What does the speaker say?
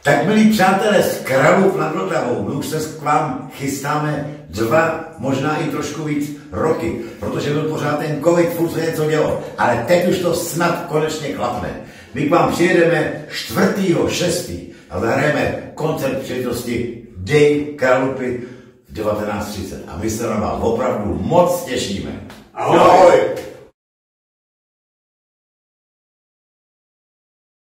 Tak milí přátelé z Kralův nad Vltavou, my už se k vám chystáme 2, možná i trošku víc roky, protože byl pořád ten covid, furt se něco dělo, ale teď už to snad konečně klapne. My k vám přijedeme 4.6. a zahrajeme koncert příležitosti Dej Kralupy v 19:30 a my se na vás opravdu moc těšíme. Ahoj!